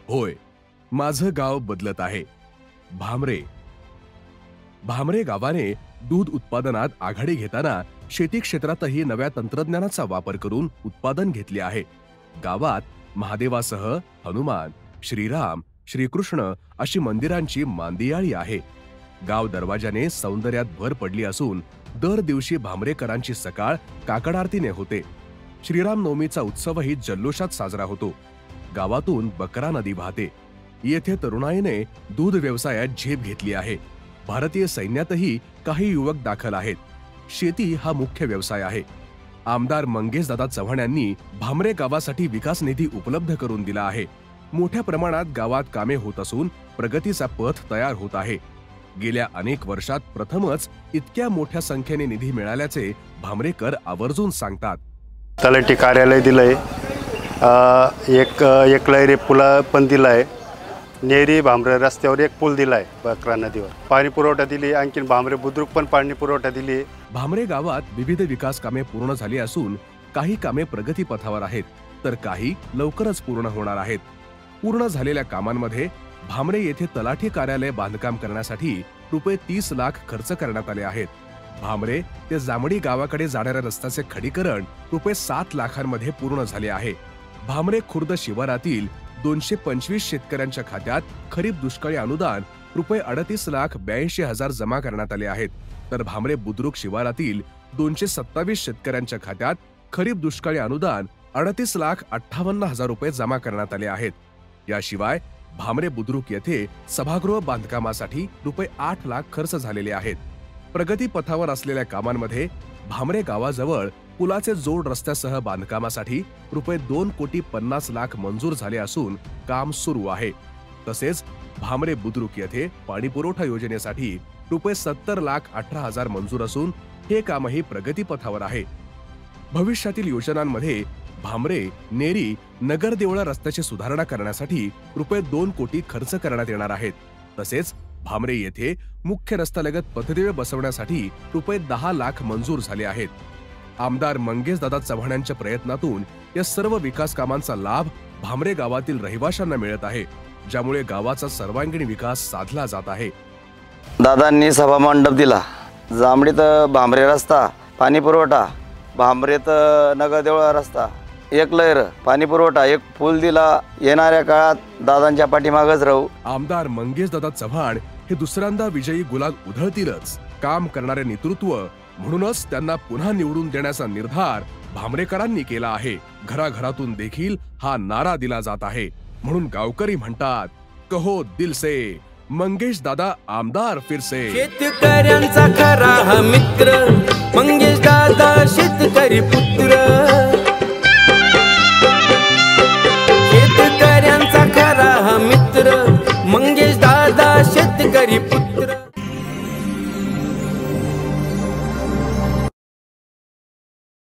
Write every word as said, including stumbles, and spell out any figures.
होय, माझं गाव बदलत आहे. भामरे भामरे गावाने दूध उत्पादनात आघाडी घेताना शेती क्षेत्रातही नव्या तंत्रज्ञानाचा वापर करून उत्पादन घेतले आहे. गावात महादेवासह हनुमान, श्रीराम, श्रीकृष्ण अशी मंदिरांची मांदियाळी आहे. गाव दरवाजाने सौंदर्यात भर पडली असून दर दिवशी भामरेकरांची सकाळ काकड आरतीने होते. श्रीराम नवमीचा उत्सवही जल्लोषात साजरा होतो. गावातून बकरा नदी वाहते. येथे तरुणाईने दूध व्यवसायात झेप घेतली आहे. भारतीय सैन्यातही काही युवक दाखल आहेत. शेती हा मुख्य व्यवसाय आहे. आमदार मंगेशदादा चव्हाण यांनी भामरे गावासाठी विकास निधी उपलब्ध करून दिला आहे. मोठ्या प्रमाणात गावात कामे होत असून प्रगतीचा पथ तयार होत आहे. गेल्या अनेक वर्षात प्रथमच इतक्या मोठ्या संख्येने निधी मिळाल्याचे भामरेकर आवर्जून सांगतात. तलाठी कार्यालय दिलंय, एक एक लहरी पुला पण दिलाय, नेरी भामरे रस्त्यावर एक पूल दिलाय, बकरा नदीवर पाणी पुरवठा दिली, आणखी भामरे बुद्रुक पण पाणी पुरवठा दिली. भामरे गावात विविध विकास कामे पूर्ण झाली असून काही कामे प्रगती पथावर आहेत तर काही लवकरच पूर्ण होणार आहेत. पूर्ण झालेल्या कामांमध्ये भामरे येथे तलाठी कार्यालय बांधकाम करण्यासाठी रुपये तीस लाख खर्च करण्यात आले आहेत. भामरे ते जांभडी गावाकडे जाणाऱ्या रस्त्याचे खडीकरण रुपये सात लाखांमध्ये पूर्ण झाले आहे. भामरे खुर्द शिवारातील दोनशे पंचवीस शेतकऱ्यांच्या खात्यात खरीप दुष्काळी अनुदान रुपये अडतीस लाख ब्याऐंशी हजार जमा करण्यात आले आहेत. तर भामरे बुद्रुक शिवारातील दोनशे सत्तावीस शेतकऱ्यांच्या खात्यात खरीप दुष्काळी अनुदान अडतीस लाख अठ्ठावन्न हजार रुपये जमा करण्यात आले आहेत. याशिवाय भामरे बुद्रुक येथे सभागृह बांधकामासाठी रुपये आठ लाख खर्च झालेले आहेत. प्रगती पथावर असलेल्या कामांमध्ये भामरे गावाजवळ पुलाचे जोड रस्त्यासह बांधकामासाठी रुपये दोन कोटी पन्नास लाख मंजूर झाले असून काम सुरू आहे. तसेच भामरे बुद्रुक येथे पाणीपुरवठा योजनेसाठी रुपये सत्तर लाख अठरा हजार मंजूर असून हे कामही प्रगती पथावर आहे. भविष्यातील योजनांमध्ये भामरे नेरी नगर देवळा रस्त्याची सुधारणा करण्यासाठी रुपये दोन कोटी खर्च करण्यात येणार आहेत. तसेच भामरे येथे मुख्य रस्त्यालगत पथदिवे बसवण्यासाठी रुपये दहा लाख मंजूर झाले आहेत. आमदार मंगेशदादा चव्हाण यांच्या प्रयत्नातून या सर्व विकास कामांचा लाभ भामरे गावातील रहिवाशांना मिळत आहे, ज्यामुळे गावाचा सर्वांगीण विकास साधला जात आहे. दादांनी सभा मंडप दिला, जांभडीत भामरे रस्ता पाणी पुरवठा, भामरेत नगर देवळा रस्ता, एक लहर पाणी पुरवठा, एक पूल दिला. येणाऱ्या काळात दादांच्या पाठीमागच राहू. आमदार मंगेशदादा चव्हाण हे दुसऱ्यांदा विजयी गुलाल उधळतीलच. काम करणारे नेतृत्व म्हणूनच त्यांना पुन्हा निवडून देण्याचा निर्धार भामरेकरांनी केला आहे. घराघरातून देखील हा नारा दिला जात आहे. म्हणून गावकरी म्हणतात, कहो दिल से मंगेश दादा आमदार फिरसे. शेतकऱ्यांचा खरा हा मित्र मंगेश दादा शेतकरी पुत्र. शेतकऱ्यांचा खरा हा मित्र मंगेश दादा शेतकरी पुत्र.